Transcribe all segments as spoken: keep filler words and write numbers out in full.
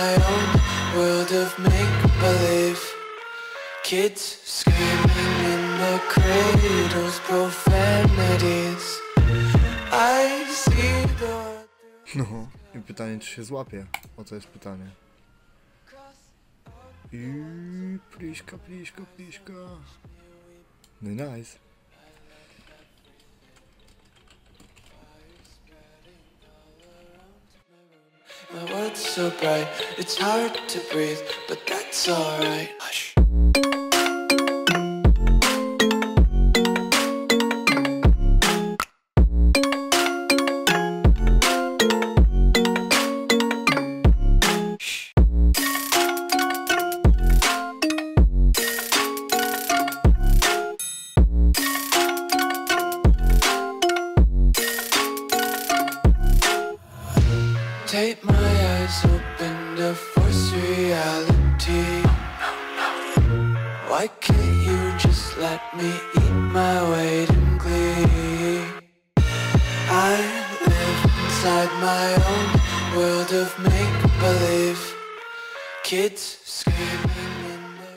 my own world of make-believe. Kids screaming in the cradles, profanities. I see the... No i pytanie, czy się złapie? O co jest pytanie? I pliszka, pliszka, pliszka. No i nice. My world's so bright, it's hard to breathe, but that's alright. Hush. Take my eyes open to force reality. Why can't you just let me eat my weight in glee? I live inside my own world of make-believe. Kids screaming in the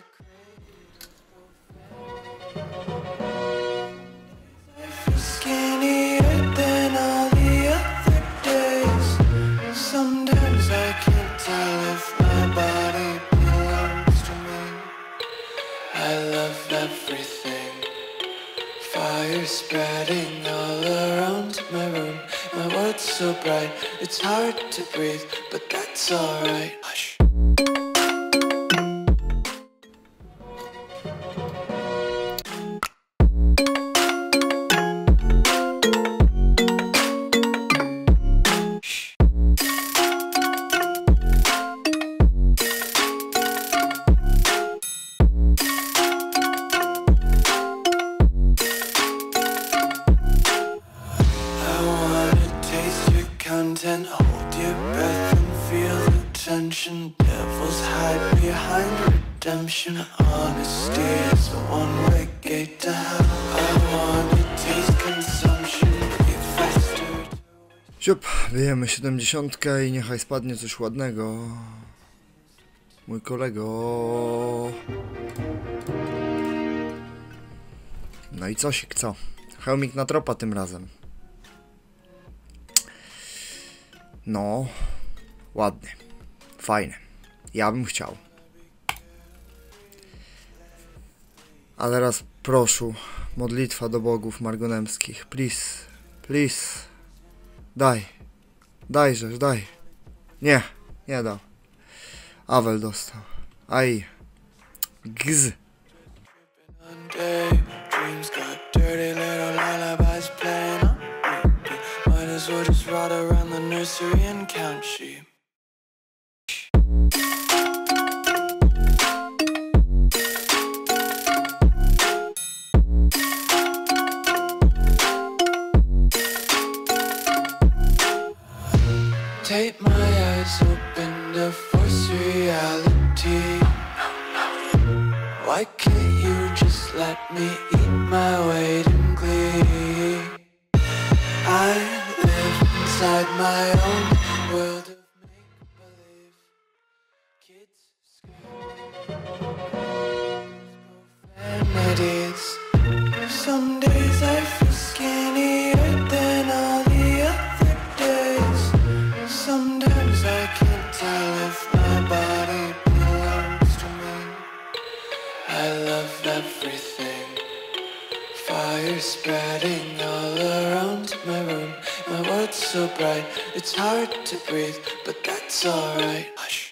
cradles. I feel skinnier than all the other days. Sometimes I can't tell if my body belongs to me. I love everything. Fire spreading all around my room. My world's so bright, it's hard to breathe, but that's alright. Hush. Content, hold your breath and feel the tension. Devils hide behind redemption. Honesty is a one-way gate to hell. I wanna taste consumption, breathe faster. Siup, wyjemy siedemdziesiątkę i niechaj spadnie coś ładnego. Mój kolego. No i cosik, co? Hełmik na tropa tym razem. No, ładny, fajny. Ja bym chciał. Ale raz proszę, modlitwa do bogów margonemskich. Please, please. Daj, dajżeż, daj. Nie, nie dał. Awel dostał. Aj. Gz. We'll just ride around the nursery and count sheep. Take my eyes open to force reality. Why can't you just let me eat my weight in glee? I inside my own world of make-believe. Kids screaming profanities. Some days I feel skinnier than all the other days. Sometimes I can't tell if my body belongs to me. I love everything. Fire spreading all around my room. My world's so bright, it's hard to breathe, but that's alright. Hush.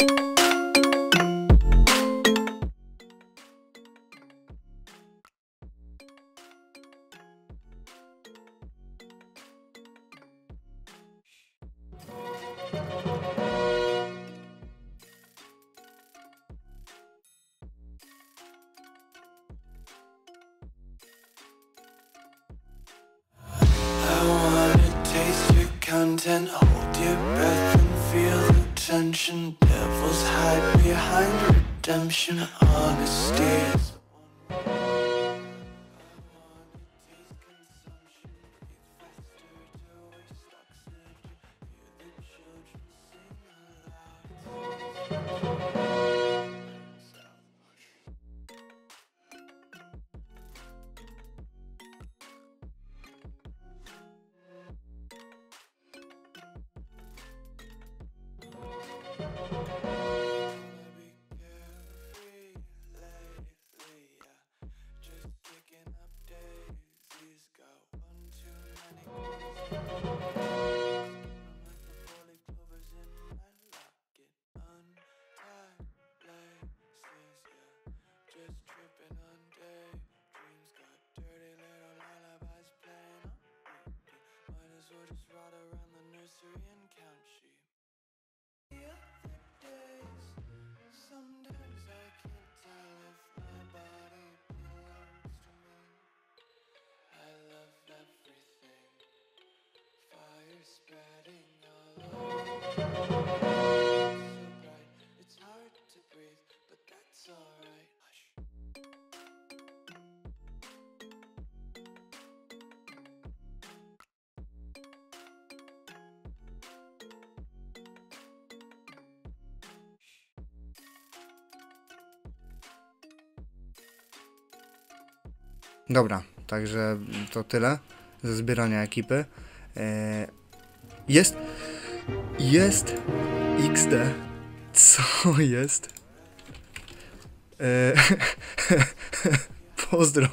Content, hold your breath and feel the tension. Devils hide behind redemption. Honesty is one. Sometimes I can't tell if my body belongs to me. I love everything. Fire spreading all over. So bright, it's hard to breathe, but that's alright. Hush. Dobra, także to tyle ze zbierania ekipy. Eee, jest... Jest... X D. Co jest? Eee, pozdro.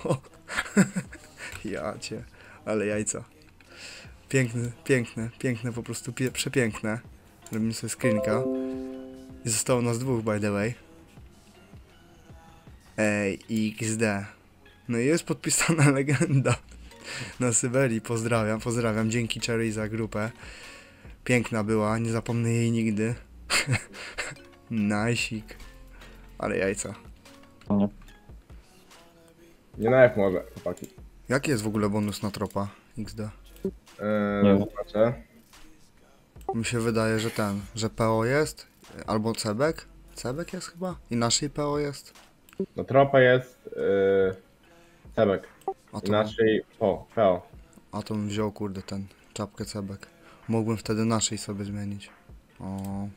Ja cię, ale jajca. Piękne, piękne, piękne, po prostu pie, przepiękne. Robimy sobie screenka. I zostało nas dwóch, by the way. Ej, X D. No i jest podpisana legenda na Syberii. Pozdrawiam, pozdrawiam. Dzięki Cherry za grupę. Piękna była, nie zapomnę jej nigdy. Najsik. Ale jajca. Nie. Nie na F może, chłopaki. Jaki jest w ogóle bonus na tropa X D? Eee, Nie. zobaczę. Mi się wydaje, że ten, że P O jest, albo Cebek. Cebek jest chyba? I naszej P O jest. No tropa jest yy, Cebek. A to, Inaczej po, P O. a to bym wziął, kurde, ten, czapkę Cebek. Mógłbym wtedy naszej sobie zmienić. O,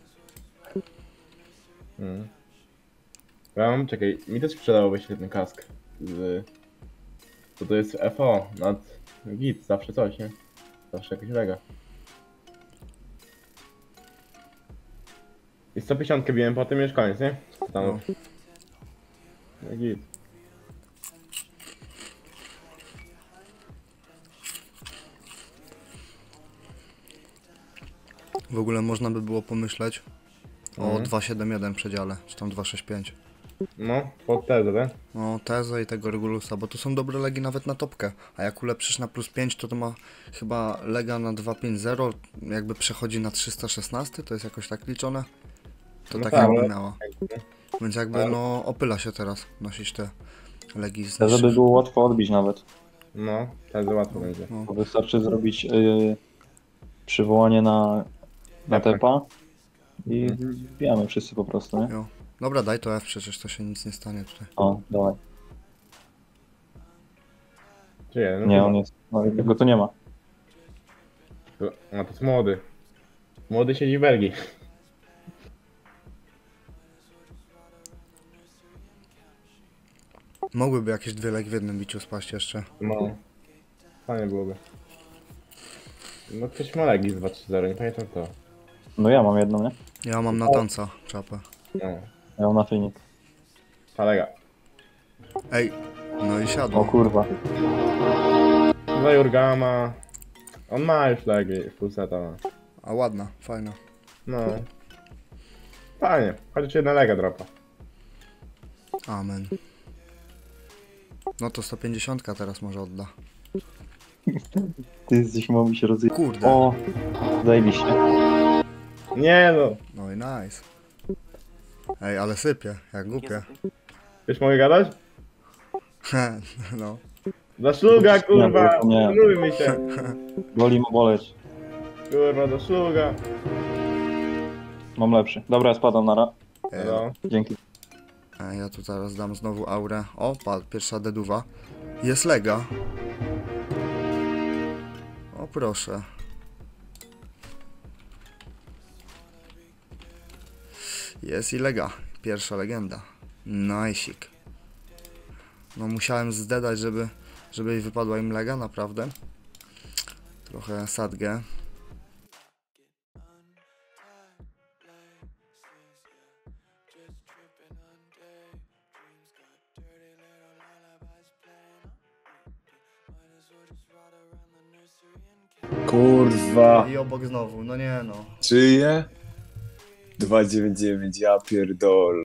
Hmm. Ja mam, czekaj, mi też przydałoby się ten kask. Z, to to jest F O, nad git, zawsze coś, nie? Zawsze jakaś lega. I sto pięćdziesiąt biłem po tym, już koniec, nie? Tam. No. No git. w ogóle można by było pomyśleć o Mhm. dwieście siedemdziesiąt jeden przedziale, czy tam dwieście sześćdziesiąt pięć. No, pod tezę, tak? No, Tezę i tego Regulusa, bo tu są dobre legi nawet na topkę. A jak ulepszysz na plus pięć, to to ma chyba lega na dwieście pięćdziesiąt, jakby przechodzi na trzysta szesnaście, to jest jakoś tak liczone. To No tak tak, jakby ale- miała. Więc jakby Ale- no opyla się teraz nosić te legi z To żeby było łatwo odbić nawet. No, tezę łatwo będzie. No, Bo wystarczy zrobić yy, przywołanie na, na Tepa. tepa i Mhm. wbijamy wszyscy po prostu, nie? jo. Dobra, daj to F, przecież to się nic nie stanie tutaj. O, dawaj. Czy nie? No Nie, to- on jest. No i tego tu nie ma. To, a to jest młody. Młody siedzi w Belgii. Mogłyby jakieś dwie legi w jednym biciu spaść jeszcze. No. Fajnie byłoby. No ktoś ma legi z dwa trzy zero, nie pamiętam to. No ja mam jedną, nie? Ja mam na tanca czapę. No. Ja mam na Phoenix. Ta lega. Ej, no i O siadło. kurwa. Za Jurgama. On ma już legi, full seta ma. A ładna, fajna. No. Fajnie, chociaż jedna lega dropa. Amen. No to sto pięćdziesiąt teraz może odda. Ty jesteś mi się rozje... Kurde. O, zajebiście. Nie no. No i nice. Ej, ale sypie, jak głupie. Już mogę gadać? No. Do szluga, kurwa! Nie. Lujmy się! Boli mu boleć. Kurwa, do szluga! Mam lepszy. Dobra, ja spadam nara. Ej, No. Dzięki. Ej, ja tu zaraz dam znowu aurę. O, patrz, pierwsza deduwa. Jest lega. O, proszę. Jest i lega. Pierwsza legenda. Najsik. No musiałem zdedać, żeby, żeby jej wypadła im lega, naprawdę. Trochę sadgę. Kurwa, I obok znowu, no nie no. czyje? dwieście dziewięćdziesiąt dziewięć, ja pierdolę.